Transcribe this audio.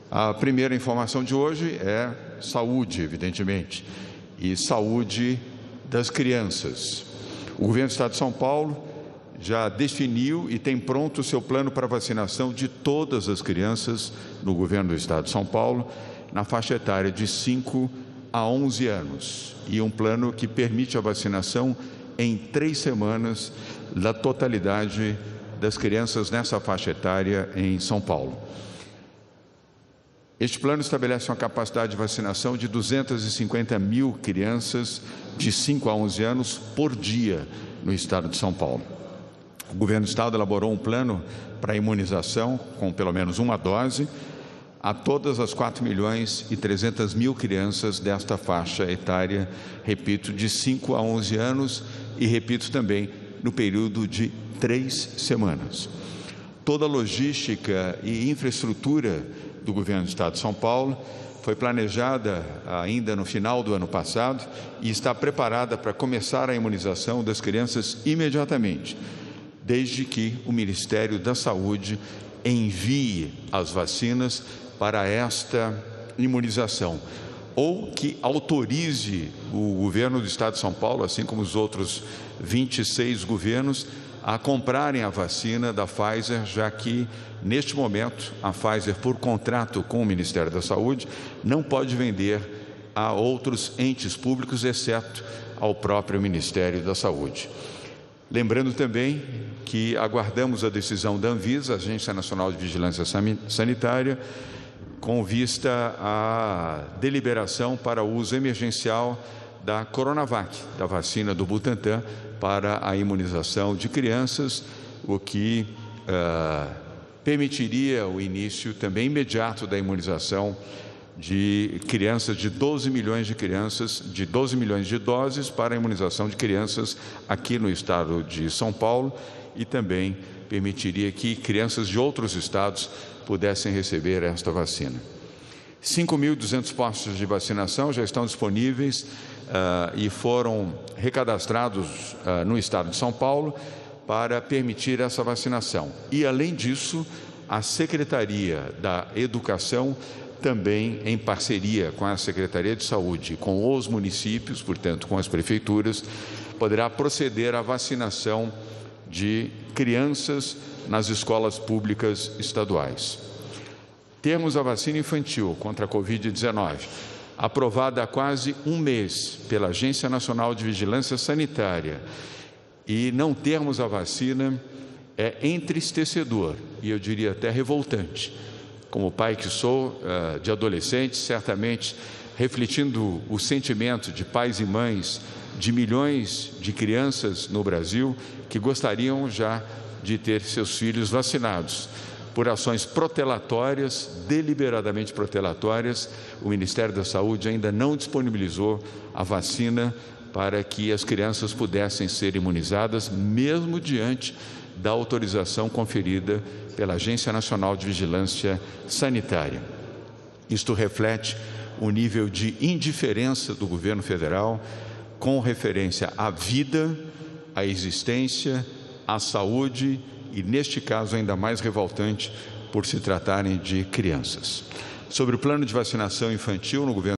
A primeira informação de hoje é saúde, evidentemente, e saúde das crianças. O governo do Estado de São Paulo já definiu e tem pronto o seu plano para vacinação de todas as crianças no governo do Estado de São Paulo, na faixa etária de 5 a 11 anos, e um plano que permite a vacinação em 3 semanas da totalidade das crianças nessa faixa etária em São Paulo. Este plano estabelece uma capacidade de vacinação de 250 mil crianças de 5 a 11 anos por dia no Estado de São Paulo. O governo do Estado elaborou um plano para imunização com pelo menos uma dose a todas as 4.300.000 crianças desta faixa etária, repito, de 5 a 11 anos e, repito também, no período de 3 semanas. Toda a logística e infraestrutura do governo do Estado de São Paulo foi planejada ainda no final do ano passado e está preparada para começar a imunização das crianças imediatamente, desde que o Ministério da Saúde envie as vacinas para esta imunização, ou que autorize o governo do Estado de São Paulo, assim como os outros 26 governos, a comprarem a vacina da Pfizer, já que, neste momento, a Pfizer, por contrato com o Ministério da Saúde, não pode vender a outros entes públicos, exceto ao próprio Ministério da Saúde. Lembrando também que aguardamos a decisão da Anvisa, Agência Nacional de Vigilância Sanitária, com vista à deliberação para o uso emergencial da Coronavac, da vacina do Butantan, para a imunização de crianças, o que permitiria o início também imediato da imunização de crianças, de 12 milhões de crianças, de 12 milhões de doses para a imunização de crianças aqui no estado de São Paulo, e também permitiria que crianças de outros estados pudessem receber esta vacina. 5.200 postos de vacinação já estão disponíveis e foram recadastrados no estado de São Paulo para permitir essa vacinação. E, além disso, a Secretaria da Educação, também em parceria com a Secretaria de Saúde, com os municípios, portanto, com as prefeituras, poderá proceder à vacinação de crianças nas escolas públicas estaduais. Temos a vacina infantil contra a Covid-19, aprovada há quase um mês pela Agência Nacional de Vigilância Sanitária, e não termos a vacina é entristecedor, e eu diria até revoltante. Como pai que sou, de adolescentes, certamente refletindo o sentimento de pais e mães de milhões de crianças no Brasil que gostariam já de ter seus filhos vacinados. Por ações protelatórias, deliberadamente protelatórias, o Ministério da Saúde ainda não disponibilizou a vacina para que as crianças pudessem ser imunizadas, mesmo diante da autorização conferida pela Agência Nacional de Vigilância Sanitária. Isto reflete o nível de indiferença do governo federal com referência à vida, à existência, à saúde e, neste caso, ainda mais revoltante por se tratarem de crianças. Sobre o plano de vacinação infantil no governo